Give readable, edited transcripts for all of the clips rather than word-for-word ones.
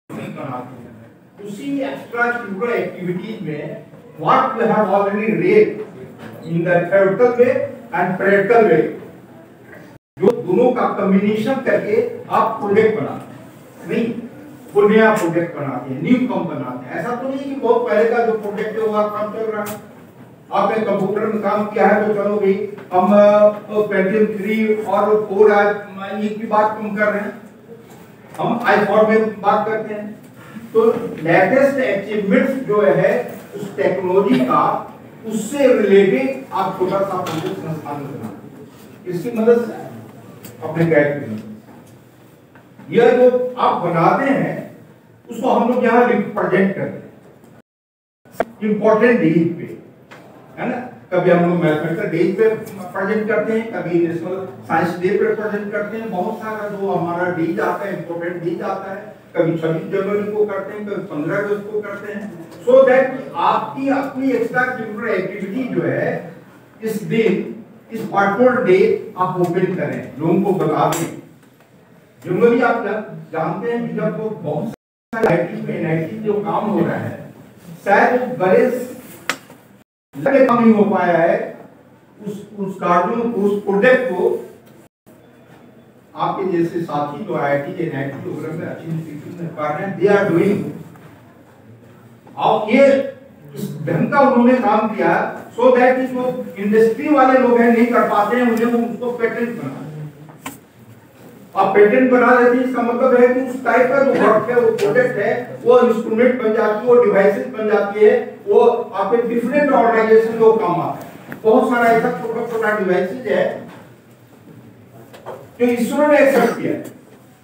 बनाते हैं। उसी एक्स्ट्रा करिकुलर एक्टिविटीज में what we have already read in the theoretical way and practical way, जो दोनों का कॉम्बिनेशन करके आप प्रोजेक्ट बनाते हैं। नहीं, वो नया प्रोजेक्ट बनाते हैं, न्यू कम बनाते हैं। ऐसा तो नहीं कि बहुत पहले का जो प्रोजेक्ट है वो काम चल रहा है। आपने कंप्यूटर में काम किया है तो चलो भाई हम पेंटियम 3 और 4 आज की बात कम कर रहे हैं, हम i4 में बात करते हैं। तो लेटेस्ट अचीवमेंट्स जो है उस टेक्नोलॉजी का, उससे रिलेटेड आप छोटा सा प्रोजेक्ट संस्थान में बनाते हैं, इसकी मदद से अपने गाइड की। यह जो आप बनाते हैं उसको हम लोग यहाँ रिप्रेजेंट करते हैं इंपॉर्टेंट डेज पे, है ना। कभी हम लोग मैथमेटिकल डे पे प्रेजेंट करते हैं, कभी नेशनल साइंस डे पे प्रेजेंट करते हैं। बहुत सारा जो हमारा डे आता है, इंपॉर्टेंट डे आता है, कभी 26 जनवरी को करते हैं, कभी 15 अगस्त को करते हैं, सो दैट आपकी अपनी एक्स्ट्रा करिकुलर एक्टिविटी जो है इस दिन, इस पर्टिकुलर डे आप ओपन करें, लोगों को बता दें। जनरली आप जानते हैं कि जब वो बहुत सारे आईटी में जो काम हो रहा है, शायद बड़े कम नहीं हो पाया है उस कार्यों को, उस प्रोजेक्ट को आपके जैसे साथी जो आईटी के एनआईटी वगैरह में अच्छी इंस्टीट्यूट में कर रहे हैं, दे आर डूइंग। और ये इस ढंग का उन्होंने काम किया सो दैट जो इंडस्ट्री वाले लोग हैं नहीं कर पाते हैं, उन्हें वो उसको पेटेंट बना, आप पेटेंट बना देते हैं। इसका मतलब है कि उस टाइप का जो वर्क है, वो प्रोजेक्ट है, वो इंस्ट्रूमेंट बन जाती है, वो डिवाइसेस बन जाती है, वो आपके डिफरेंट ऑर्गेनाइजेशन को काम आता है। बहुत सारा ऐसा छोटा छोटा डिवाइसेस है जो इसरो ने एक्सेप्ट किया है।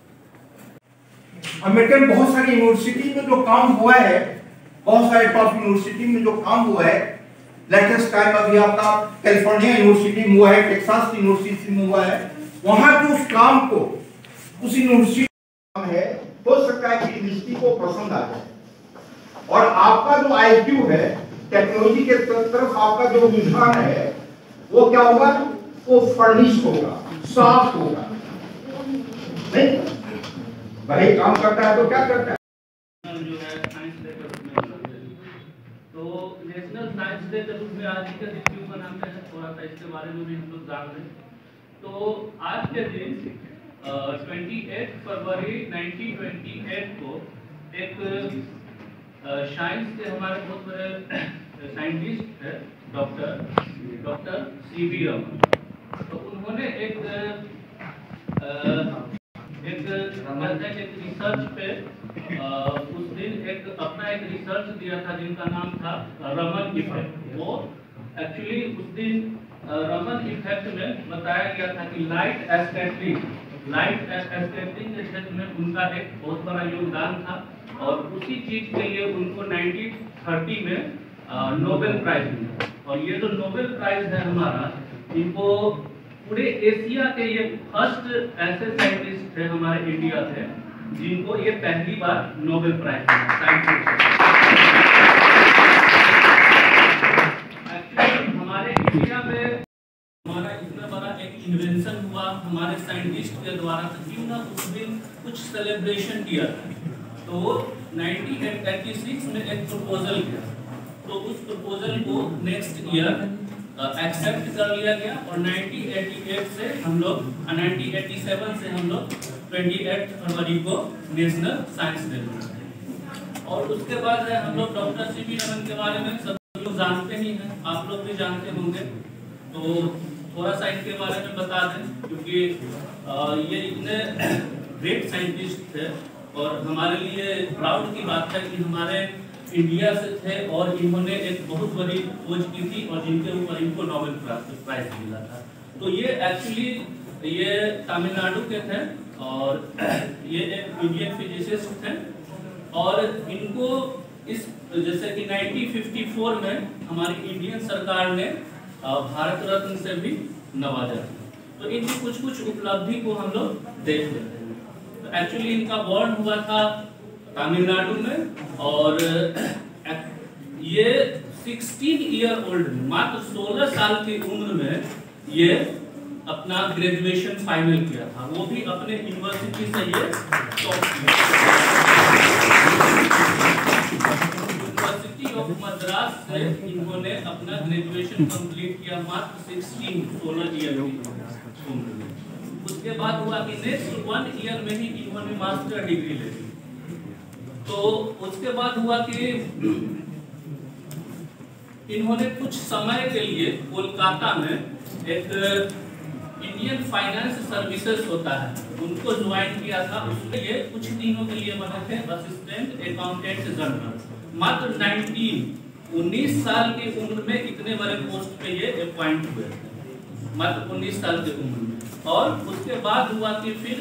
अमेरिकन बहुत सारी यूनिवर्सिटी में जो काम हुआ है, बहुत सारे टॉप यूनिवर्सिटी में जो काम हुआ है, लेटेस्ट टाइम अभी आपका कैलिफोर्निया यूनिवर्सिटी में हुआ है, टेक्सास यूनिवर्सिटी में हुआ है। वहां के उस काम को उस यूनिवर्सिटी है, हो सकता है कि यूनिवर्सिटी को पसंद आ जाए, और आपका जो आईक्यू है टेक्नोलॉजी के तरफ, आपका जो रुझान है वो क्या होगा, वो फर्निश होगा, साफ होगा। नहीं भाई काम करता है तो क्या करता है, जो है साइंस डे के रूप में, तो नेशनल साइंस डे के रूप में आज के दिन क्यों मनाते हैं, थोड़ा सा इसके बारे में भी हम लोग जान लें। तो आज के दिन 28 फरवरी 1928 को एक साइंस के हमारे बहुत बड़े साइंटिस्ट है डॉक्टर सीवी रमन, तो उन्होंने एक रिसर्च पे उस दिन अपना एक रिसर्च दिया था जिनका नाम था रमन इफेक्ट। वो एक्चुअली उस दिन रमन इफेक्ट में बताया गया था कि लाइट एस्कैटरिंग के क्षेत्र में उनका एक बहुत बड़ा योगदान था, और उसी चीज के लिए उनको 1930 में नोबेल प्राइज मिला। और ये जो नोबेल प्राइज है हमारा, इनको पूरे एशिया के ये फर्स्ट ऐसे साइंटिस्ट थे हमारे इंडिया से जिनको ये पहली बार नोबेल प्राइज मिला। हमारे इंडिया में हमारा इतना बड़ा एक इन्वेंशन हुआ हमारे साइंटिस्ट के द्वारा, तो क्यों ना उस दिन कुछ सेलिब्रेशन किया था। तो 1986 में एक प्रपोजल किया, तो उस प्रपोजल को नेक्स्ट ईयर एक्सेप्ट कर लिया गया, और 1987 से हम लोग 28 फरवरी को नेशनल साइंस डे मनाते हैं। और उसके बाद हम लोग डॉक्टर सीवी रमन के बारे में सब लोग जानते ही हैं, आप लोग भी जानते होंगे, तो थोड़ा सा इनके बारे में बता दें, क्योंकि ये इतने ग्रेट साइंटिस्ट थे और हमारे लिए प्राउड की बात है कि हमारे इंडिया से थे और इन्होंने एक बहुत बड़ी खोज की थी और जिनके ऊपर इनको नोबेल प्राइज मिला था। तो ये एक्चुअली ये तमिलनाडु के थे और ये एक इंडियन फिजिसिस्ट थे, और इनको इस जैसे कि 1954 में हमारी इंडियन सरकार ने भारत रत्न से भी नवाजा, तो इनकी कुछ कुछ उपलब्धि को हम लोग देख लेते हैं। तो एक्चुअली इनका बॉर्न हुआ था तमिलनाडु में, और ये 16 ईयर ओल्ड मात्र 16 साल की उम्र में ये अपना ग्रेजुएशन फाइनल किया था, वो भी अपने यूनिवर्सिटी से ये टॉप किया। ग्रेजुएशन कंप्लीट किया मात्र 16 ईयर की उम्र में। उसके बाद हुआ कि नेक्स्ट 1 ईयर में ही इन्होंने मास्टर डिग्री ले ली। तो उसके बाद हुआ कि इन्होंने कुछ समय के लिए कोलकाता में एक इंडियन फाइनेंस सर्विसेज होता है उनको ज्वाइन किया था। उसमें ये कुछ दिनों के लिए बने थे असिस्टेंट अकाउंटेंट जनरल। मात्र 19 साल की उम्र में इतने बड़े पोस्ट पे ये अपॉइंट हुए थे, मात्र 19 साल की उम्र में। और उसके बाद हुआ कि फिर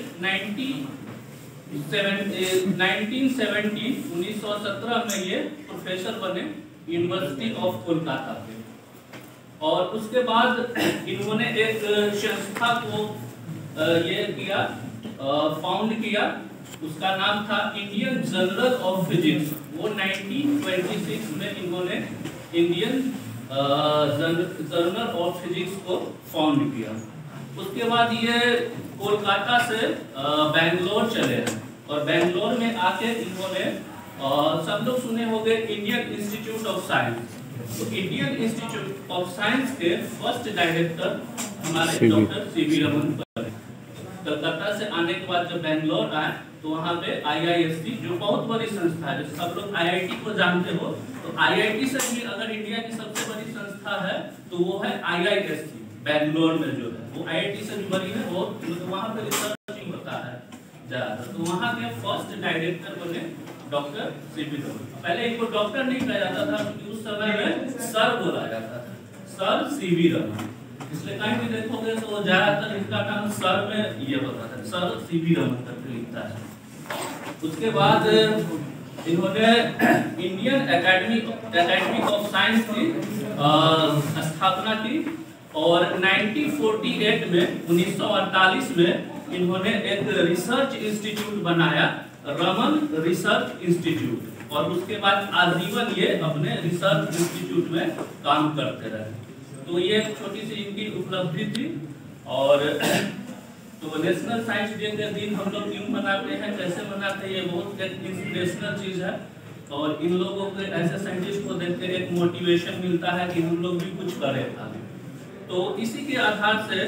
1917 में ये प्रोफेसर बने यूनिवर्सिटी ऑफ कोलकाता के। और उसके बाद इन्होंने एक संस्था को ये किया, फाउंड किया, उसका नाम था इंडियन जर्नल ऑफ फिजिक्स। वो 1926 में इन्होंने इंडियन जर्नल ऑफ फिजिक्स को फाउंड किया। उसके बाद ये कोलकाता से बेंगलोर चले हैं और बेंगलोर में आके इन्होंने सब लोग सुने होंगे इंडियन इंस्टीट्यूट ऑफ साइंस। तो इंडियन इंस्टीट्यूट ऑफ साइंस के फर्स्ट डायरेक्टर हमारे डॉक्टर सीवी रमन बने। कलकत्ता से आने के बाद जब बेंगलोर आए तो वहाँ पे IISc जो बहुत बड़ी संस्था है, जैसे सब लोग IIT को जानते हो, तो IIT से भी अगर इंडिया की सबसे बड़ी संस्था है तो वो है IISc बेंगलोर में जो है, वो IIT से भी बड़ी है। वो वहाँ पे रिसर्चिंग होता है ज्यादा। तो वहाँ के फर्स्ट डायरेक्टर बने डॉक्टर सीवी रमन। पहले इनको डॉक्टर नहीं कहा जाता था क्योंकि उस समय में सर बोला जाता था, सर सीवी रमन। इसलिए कहीं भी देखोगे तो ज्यादातर इनका नाम सर में ये होता था, सर सीवी रमन करके लिखता है। उसके बाद इन्होंने इंडियन एकेडमी ऑफ साइंस की स्थापना की और 1948 में इन्होंने एक रिसर्च इंस्टीट्यूट बनाया, रमन रिसर्च इंस्टीट्यूट। और उसके बाद आजीवन ये अपने रिसर्च इंस्टीट्यूट में काम करते रहे। तो ये एक छोटी सी इनकी उपलब्धि थी। और तो नेशनल साइंस डे के दिन हम लोग क्यों मनाते हैं, कैसे मनाते हैं, ये बहुत एक इंस्पिरेशनल चीज है। और इन लोगों के ऐसे साइंटिस्ट को देख के एक मोटिवेशन मिलता है कि हम लोग भी कुछ करें आगे। तो इसी के आधार से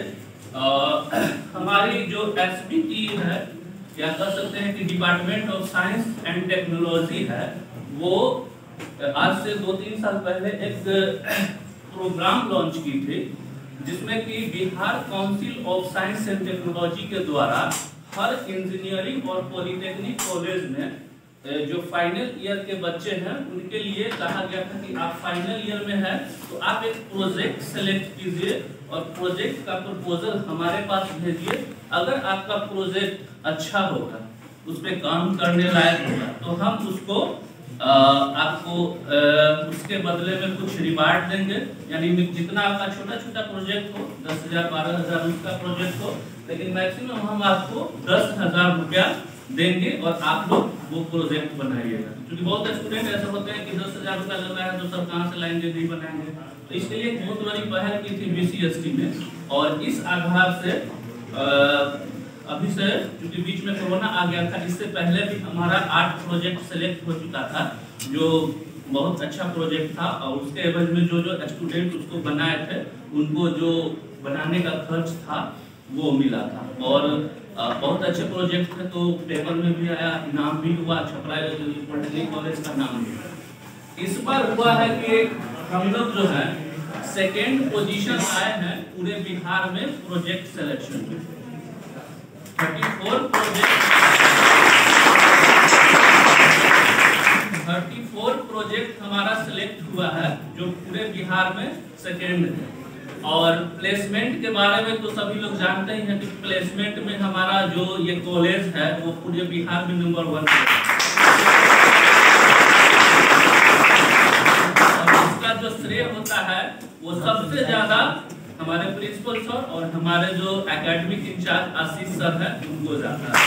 हमारी जो SBT है, क्या कह सकते हैं कि department of science and technology है, वो आज से 2-3 साल पहले एक प्रोग्राम लॉन्च की थी जिसमें कि Bihar council of science and technology के द्वारा हर इंजीनियरिंग और पॉलिटेक्निक कॉलेज में जो फाइनल ईयर के बच्चे हैं उनके लिए कहा गया था कि आप फाइनल ईयर में हैं तो आप एक प्रोजेक्ट सेलेक्ट कीजिए और प्रोजेक्ट का प्रपोजल हमारे पास भेजिए। अगर आपका प्रोजेक्ट अच्छा होगा, उस पर काम करने लायक होगा, तो हम उसको आपको उसके बदले में कुछ रिवार्ड देंगे। यानी जितना आपका छोटा छोटा प्रोजेक्ट हो, 10,000 12,000 उसका प्रोजेक्ट हो, लेकिन मैक्सिमम हम आपको 10,000 रुपया देंगे और आप लोग वो प्रोजेक्ट बनाइएगा। क्योंकि बहुत स्टूडेंट ऐसे होते हैं कि 10,000 रुपया लग रहा है तो सब कहाँ से लाएंगे, नहीं बनाएंगे। तो इसके लिए बहुत बड़ी पहल की थी BCST में। और इस आधार से अभी से क्योंकि बीच में कोरोना आ गया था, इससे पहले भी हमारा 8 प्रोजेक्ट सेलेक्ट हो चुका था जो बहुत अच्छा प्रोजेक्ट था। और उसके एवज में जो स्टूडेंट उसको बनाए थे उनको जो बनाने का खर्च था वो मिला था। और बहुत अच्छे प्रोजेक्ट थे, तो पेपर में भी आया, इनाम भी हुआ, छपरा पॉलिटेक्निक कॉलेज का नाम भी। इस बार हुआ है कि हम लोग जो है 2nd पोजीशन आए हैं पूरे बिहार में प्रोजेक्ट सिलेक्शन में। 34 प्रोजेक्ट हमारा सिलेक्ट हुआ है जो पूरे बिहार में 2nd है। और प्लेसमेंट के बारे में तो सभी लोग जानते ही हैं कि प्लेसमेंट में हमारा जो ये कॉलेज है वो पूरे बिहार में नंबर 1 है। और इसका जो श्रेय होता है वो सबसे ज्यादा हमारे प्रिंसिपल सर और हमारे जो एकेडमिक इंचार्ज आशीष सर है उनको जाता है।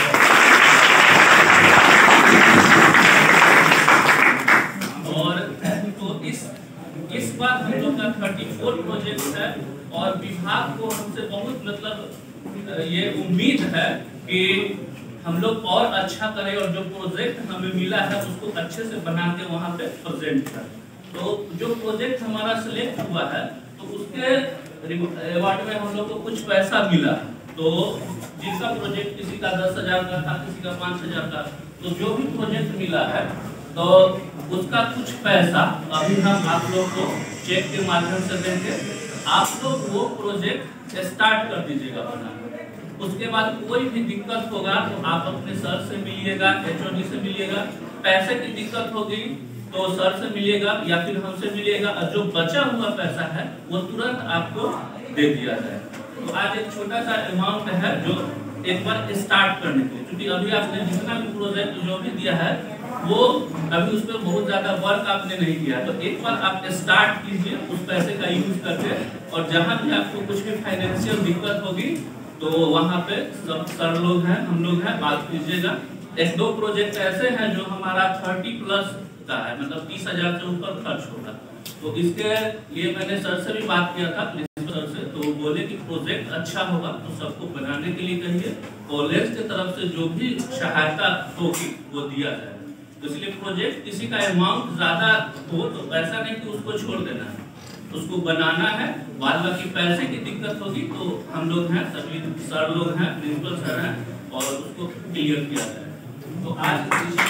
और तो इस बार हम लोग का 34 प्रोजेक्ट है और विभाग को हमसे बहुत मतलब ये उम्मीद है कि हम लोग और अच्छा करें और जो प्रोजेक्ट हमें मिला है उसको अच्छे से बना के वहाँ पे प्रेजेंट करें। तो जो प्रोजेक्ट हमारा सिलेक्ट हुआ है तो तो उसके अवार्ड में हम लोग को कुछ पैसा मिला। तो जिसका प्रोजेक्ट किसी का 10,000 का था, किसी का 5,000 का, तो जो भी प्रोजेक्ट मिला है तो उसका कुछ पैसा अभी हम आप लोग को चेक के माध्यम से देंगे। आप लोग वो प्रोजेक्ट स्टार्ट कर दीजिएगा बनाना। उसके बाद कोई भी दिक्कत होगा तो आप अपने सर से मिलिएगा, HOD से मिलिएगा। पैसे की दिक्कत होगी तो सर से मिलिएगा या फिर हमसे मिलिएगा, और जो बचा हुआ पैसा है वो तुरंत आपको दे दिया जाए। तो आज एक छोटा सा अमाउंट है जो एक बार स्टार्ट करने के लिए, क्योंकि अभी आपने जितना भी प्रोजेक्ट जो भी दिया है वो अभी उस पर बहुत ज्यादा वर्क आपने नहीं किया, तो एक बार आप स्टार्ट कीजिए उस पैसे का यूज करके। और जहाँ भी आपको कुछ भी फाइनेंशियल दिक्कत होगी तो वहाँ पे सब सर लोग हैं, हम लोग हैं, बात कीजिएगा। 1-2 प्रोजेक्ट ऐसे हैं जो हमारा 30+ का है, मतलब 30,000 से ऊपर खर्च होगा। तो इसके लिए मैंने सर से भी बात किया था, प्रिंसिपल से, तो बोले कि प्रोजेक्ट अच्छा होगा तो सबको बनाने के लिए कहिए, कॉलेज की तरफ से जो भी सहायता होगी वो दिया जाए। तो इसलिए प्रोजेक्ट किसी का अमाउंट ज्यादा हो तो ऐसा नहीं कि उसको छोड़ देना है, उसको बनाना है। बाद बाकी पैसे की दिक्कत होगी तो हम लोग हैं, सभी सर लोग हैं, प्रिंसिपल सर हैं, और उसको क्लियर किया जाए। तो आज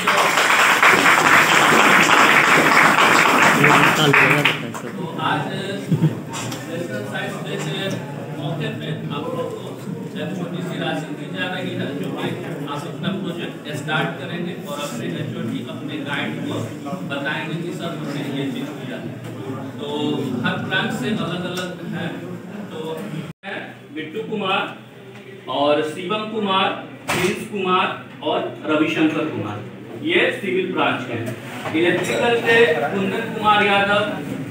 तो आज नेशनल साइंस डे के मौके पे आप लोग को एक छोटी सी राशि दी जा रही है, जो कि आप अपना प्रोजेक्ट स्टार्ट करेंगे और अपने HOD अपने गाइड को बताएंगे कि सर हमने ये चीज किया है। तो हर ब्रांच से अलग अलग है। तो बिट्टू कुमार और शिवम कुमार, प्रिंस कुमार और रविशंकर कुमार, ये सिविल ब्रांच के हैं। इलेक्ट्रिकल के कुंदन कुमार यादव,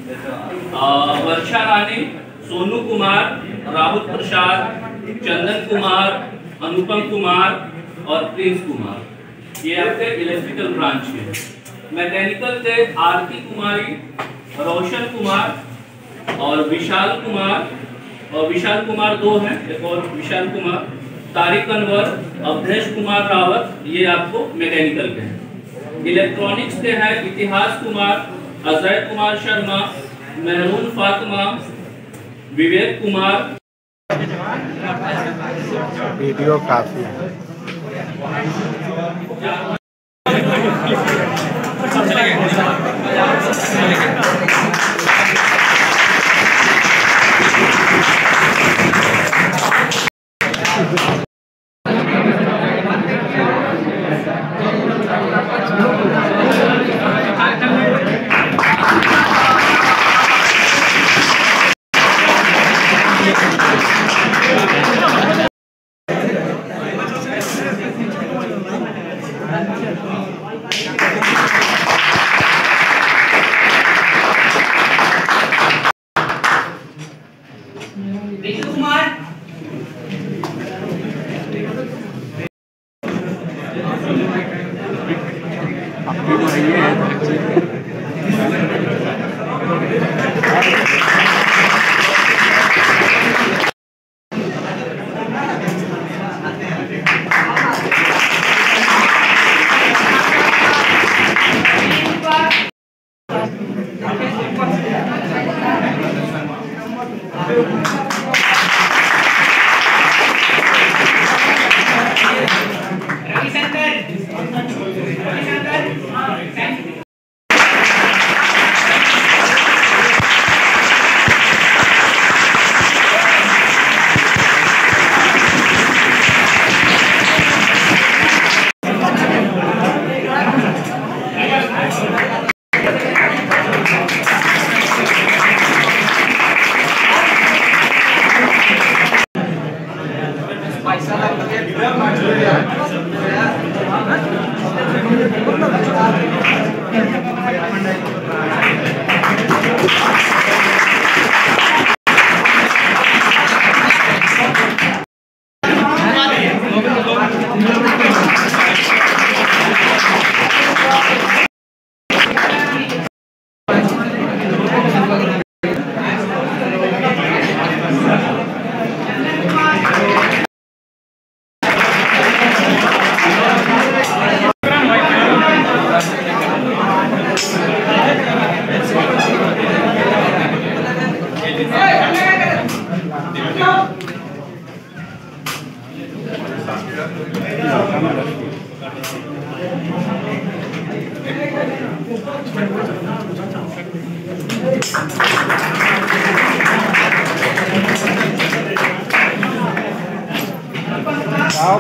वर्षा रानी, सोनू कुमार, राहुल प्रसाद, चंदन कुमार, अनुपम कुमार और प्रिंस कुमार, ये आपके इलेक्ट्रिकल ब्रांच के हैं। मैकेनिकल के आरती कुमारी, रोशन कुमार और विशाल कुमार, और विशाल कुमार 2 हैं, एक और विशाल कुमार, तारिक अनवर, अवधेश कुमार रावत, ये आपको मैकेनिकल के हैं। इलेक्ट्रॉनिक्स के हैं इतिहास कुमार, अजय कुमार शर्मा, मेहरून फातिमा, विवेक कुमार। वीडियो काफी है।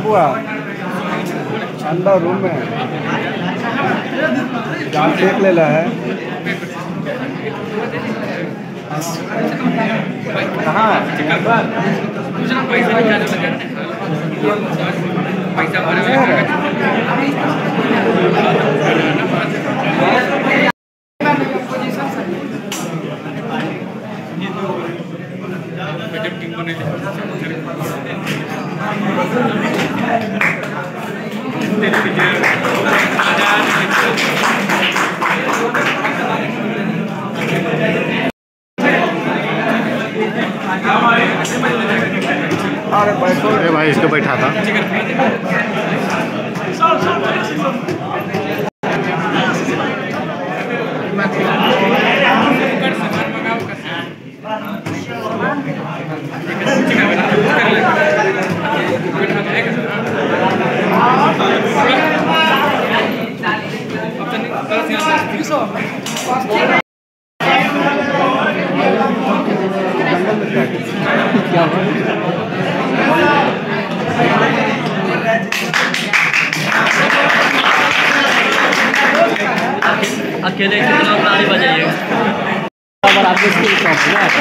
बुआ अंदर रूम में जहाँ चेक ले ला है कहाँ पैसा अरे भाई इसको बैठा था अकेले कितना ताली बजाइएगा आपके स्किल शॉप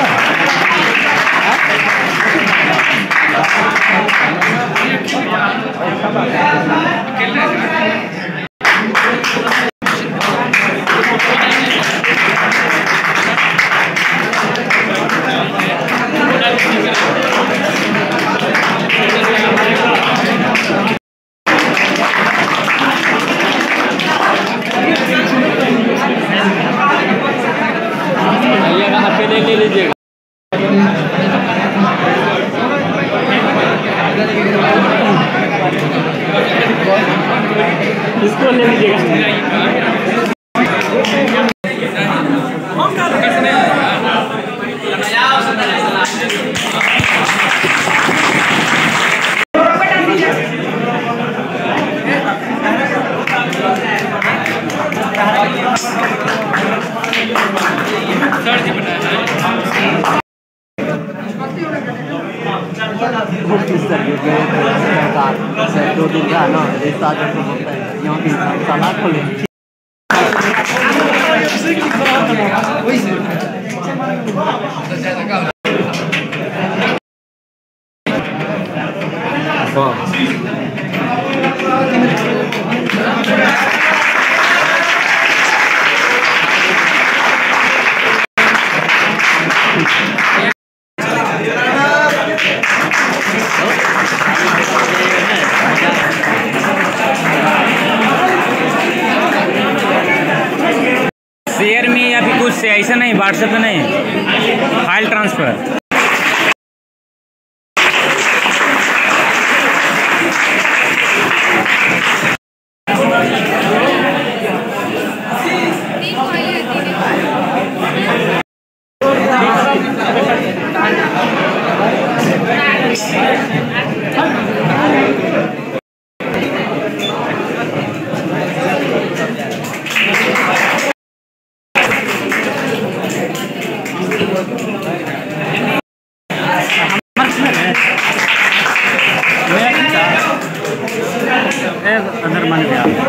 ले लीजिएगा इसको ले लीजिएगा दो दिन का ना रेस्ता जो होता है यहाँ की सालाद खोले शेयर में या फिर कुछ से ऐसा नहीं, व्हाट्सएप में नहीं, फाइल ट्रांसफर। अंदर मान गया।